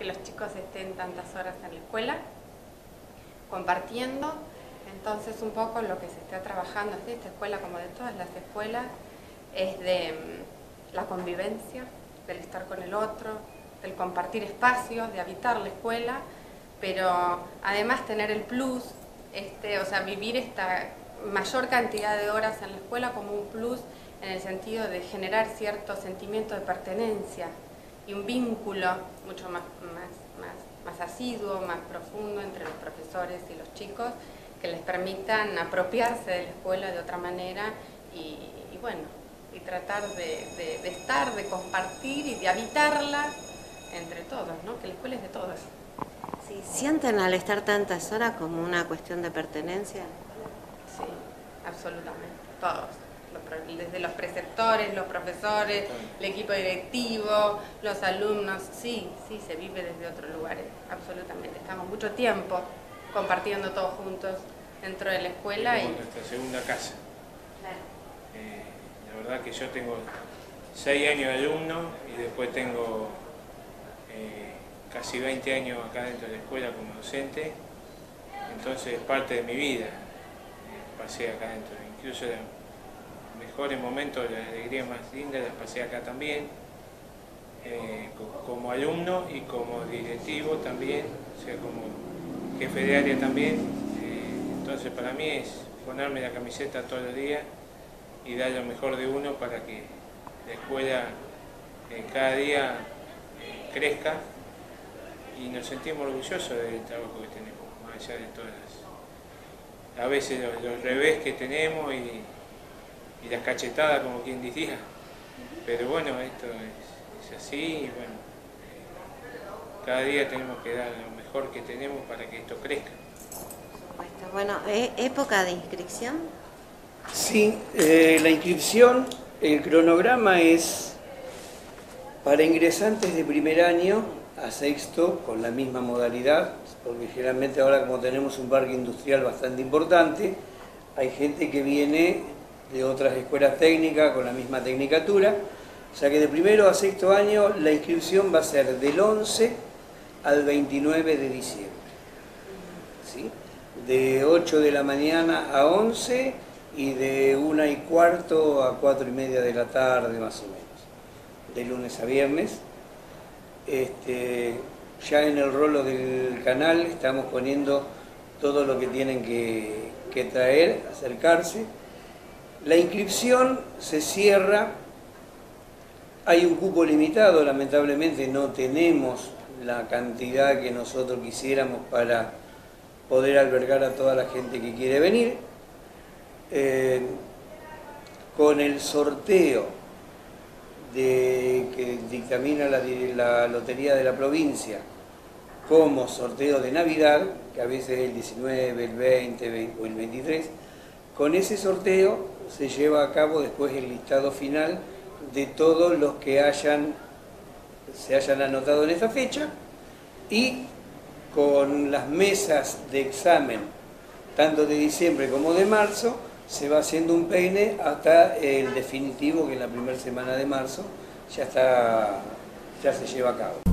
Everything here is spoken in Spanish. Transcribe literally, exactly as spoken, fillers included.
que los chicos estén tantas horas en la escuela, compartiendo. Entonces un poco lo que se está trabajando desde esta escuela, como de todas las escuelas, es de mm, la convivencia, del estar con el otro, del compartir espacios, de habitar la escuela, pero además tener el plus, este, o sea, vivir esta mayor cantidad de horas en la escuela como un plus en el sentido de generar cierto sentimiento de pertenencia y un vínculo mucho más, más, más, más asiduo, más profundo entre los profesores y los chicos, que les permitan apropiarse de la escuela de otra manera y, y bueno, y tratar de, de, de estar, de compartir y de habitarla entre todos, ¿no? Que la escuela es de todos. Sí, ¿sienten al estar tantas horas como una cuestión de pertenencia? Sí, absolutamente, todos. Desde los preceptores, los profesores, el equipo directivo, los alumnos, sí, sí, se vive desde otros lugares, absolutamente. Estamos mucho tiempo compartiendo todos juntos dentro de la escuela. Es como y nuestra segunda casa. Claro. Eh, la verdad que yo tengo seis años de alumno y después tengo eh, casi veinte años acá dentro de la escuela como docente, entonces es parte de mi vida, eh, pasé acá dentro, incluso los mejores momentos, las alegrías más lindas las pasé acá también, eh, como alumno y como directivo también, o sea, como jefe de área también. Eh, entonces para mí es ponerme la camiseta todos los días y dar lo mejor de uno para que la escuela eh, cada día eh, crezca y nos sentimos orgullosos del trabajo que tenemos, más allá de todas las, a veces los, los revés que tenemos y, y las cachetadas, como quien diría, pero bueno, esto es, es así y bueno, eh, cada día tenemos que dar lo mejor que tenemos para que esto crezca. Bueno, ¿es época de inscripción? Sí, eh, la inscripción, el cronograma es para ingresantes de primer año a sexto con la misma modalidad, porque generalmente ahora como tenemos un parque industrial bastante importante, hay gente que viene de otras escuelas técnicas con la misma tecnicatura, o sea que de primero a sexto año la inscripción va a ser del once al veintinueve de diciembre, ¿sí? De ocho de la mañana a once y de una y cuarto a cuatro y media de la tarde más o menos, de lunes a viernes. Este, ya en el rolo del canal estamos poniendo todo lo que tienen que, que traer, acercarse. La inscripción se cierra, hay un cupo limitado, lamentablemente no tenemos la cantidad que nosotros quisiéramos para poder albergar a toda la gente que quiere venir. Eh, con el sorteo de, que dictamina la, la Lotería de la Provincia como sorteo de Navidad, que a veces es el diecinueve, el veinte, veinte o el veintitrés, con ese sorteo se lleva a cabo después el listado final de todos los que hayan, se hayan anotado en esta fecha, y con las mesas de examen, tanto de diciembre como de marzo, se va haciendo un peine hasta el definitivo, que en la primera semana de marzo ya, está, ya se lleva a cabo.